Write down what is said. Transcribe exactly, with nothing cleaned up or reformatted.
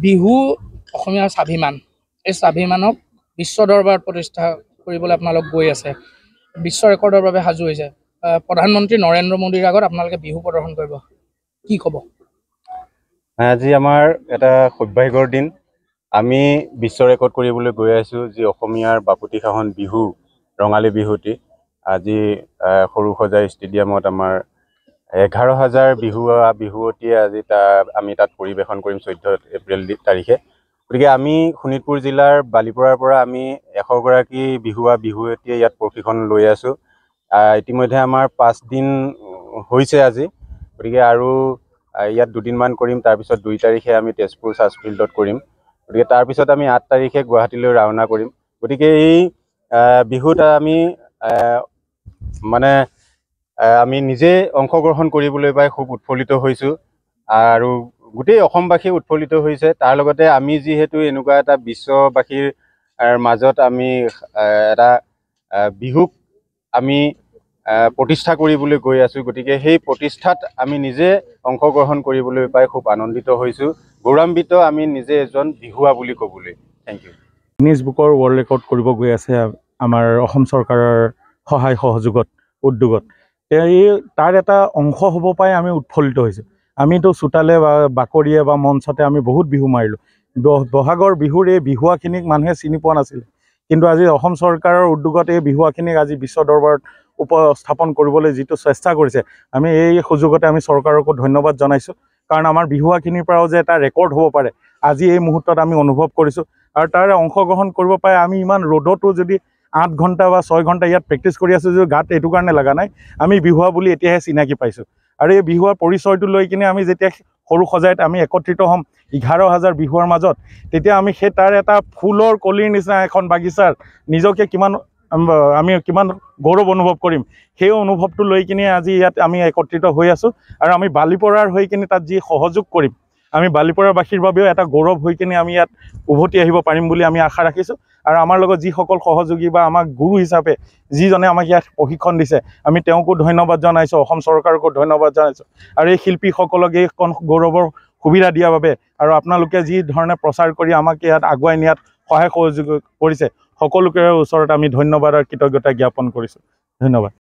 বিহু অসমীয়াৰ স্বাভিমান, এই স্বাভিমানক বিশ্ব দৰবাৰত প্ৰতিষ্ঠা কৰিবলৈ আপোনালোক গৈ আছে, বিশ্ব ৰেকৰ্ডৰ বাবে সাজু হৈছে। প্ৰধানমন্ত্ৰী নৰেন্দ্ৰ মোদীৰ আগত আপোনালোকে বিহু প্ৰদৰ্শন কৰিব, কি ক'ব? আজি আমাৰ এটা সৌভাগ্যৰ দিন। আমি বিশ্ব ৰেকৰ্ড কৰিবলৈ গৈ আছোঁ, যি অসমীয়াৰ বাপতিসাহোন বিহু, ৰঙালী বিহুটি। আজি সৰুসজাই ষ্টেডিয়ামত আমাৰ এঘাৰ হাজাৰ বিহুৱা বিহুৱতীয়ে আজি তাত আমি তাত পৰিৱেশন কৰিম চৈধ্য এপ্ৰিল তাৰিখে। গতিকে আমি শোণিতপুৰ জিলাৰ বালিপৰাৰ পৰা আমি এশগৰাকী বিহুৱা বিহুৱতীয়ে ইয়াত প্ৰশিক্ষণ লৈ আছোঁ। ইতিমধ্যে আমাৰ পাঁচদিন হৈছে আজি, গতিকে আৰু ইয়াত দুদিনমান কৰিম। তাৰপিছত দুই তাৰিখে আমি তেজপুৰ চাৰ্চ ফিল্ডত কৰিম। গতিকে তাৰপিছত আমি আঠ তাৰিখে গুৱাহাটীলৈ ৰাওনা কৰিম। গতিকে এই বিহুত আমি মানে আমি নিজে অংশগ্ৰহণ কৰিবলৈ পাই খুব উৎফুল্লিত হৈছোঁ আৰু গোটেই অসমবাসী উৎফুল্লিত হৈছে। তাৰ লগতে আমি যিহেতু এনেকুৱা এটা বিশ্ববাসীৰ মাজত আমি এটা বিহুক আমি প্ৰতিষ্ঠা কৰিবলৈ গৈ আছোঁ, গতিকে সেই প্ৰতিষ্ঠাত আমি নিজে অংশগ্ৰহণ কৰিবলৈ পাই খুব আনন্দিত হৈছোঁ, গৌৰৱান্বিত আমি নিজে এজন বিহুৱা বুলি ক'বলৈ। Thank you. গিনিজ বুকৰ ৱৰ্ল্ড ৰেকৰ্ড কৰিব গৈ আছে আমাৰ অসম চৰকাৰৰ সহায় সহযোগত উদ্যোগত। এই তাৰ এটা অংশ হ'ব পাই আমি উৎফুল্লিত হৈছোঁ। আমিতো চোতালে বা বাকৰিয়ে বা মঞ্চতে আমি বহুত বিহু মাৰিলোঁ। বহাগৰ বিহুৰ এই বিহুৱাখিনিক মানুহে চিনি পোৱা নাছিলে, কিন্তু আজি অসম চৰকাৰৰ উদ্যোগত এই বিহুৱাখিনিক আজি বিশ্ব দৰবাৰত উপস্থাপন কৰিবলৈ যিটো চেষ্টা কৰিছে, আমি এই সুযোগতে আমি চৰকাৰকো ধন্যবাদ জনাইছোঁ। কাৰণ আমাৰ বিহুৱাখিনিৰ পৰাও যে এটা ৰেকৰ্ড হ'ব পাৰে, আজি এই মুহূৰ্তত আমি অনুভৱ কৰিছোঁ। আৰু তাৰে অংশগ্ৰহণ কৰিব পাৰে আমি ইমান ৰ'দতো যদি আঠ ঘণ্টা বা ছয় ঘণ্টা ইয়াত প্ৰেক্টিছ কৰি আছোঁ, যদি গাত এইটো কাৰণে লগা নাই, আমি বিহুৱা বুলি এতিয়াহে চিনাকি পাইছোঁ। আৰু এই বিহুৱাৰ পৰিচয়টো লৈ কিনে আমি যেতিয়া সৰু সজাইত আমি একত্ৰিত হ'ম এঘাৰ হাজাৰ বিহুৱাৰ মাজত, তেতিয়া আমি সেই তাৰ এটা ফুলৰ কলিৰ নিচিনা এখন বাগিচাৰ নিজকে কিমান আমি কিমান গৌৰৱ অনুভৱ কৰিম, সেই অনুভৱটো লৈ কিনে আজি ইয়াত আমি একত্ৰিত হৈ আছোঁ। আৰু আমি বালিপৰাৰ হৈ কিনে তাত যি সহযোগ কৰিম, আমি বালিপৰাবাসীৰ বাবেও এটা গৌৰৱ হৈ কিনে আমি ইয়াত উভতি আহিব পাৰিম বুলি আমি আশা ৰাখিছোঁ। আৰু আমাৰ লগত যিসকল সহযোগী বা আমাক গুৰু হিচাপে যিজনে আমাক ইয়াত প্ৰশিক্ষণ দিছে, আমি তেওঁকো ধন্যবাদ জনাইছোঁ, অসম চৰকাৰকো ধন্যবাদ জনাইছোঁ। আৰু এই শিল্পীসকলক এইখন গৌৰৱৰ সুবিধা দিয়াৰ বাবে আৰু আপোনালোকে যি ধৰণে প্ৰচাৰ কৰি আমাক ইয়াত আগুৱাই নিয়াত সহায় সহযোগ কৰিছে, সকলোকে ওচৰত আমি ধন্যবাদ আৰু কৃতজ্ঞতা জ্ঞাপন কৰিছোঁ। ধন্যবাদ।